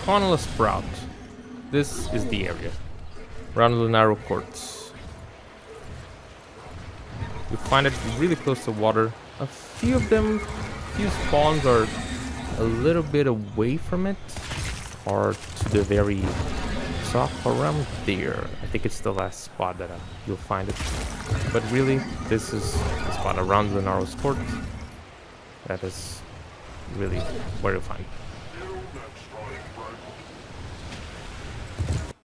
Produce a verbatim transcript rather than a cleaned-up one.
Connla Sprout. This is the area. Around the narrow courts. You find it really close to water. A few of them, few spawns are a little bit away from it. Or to the very top around there. I think it's the last spot that uh, you'll find it. But really, this is the spot around the narrow court. That is really where you find it.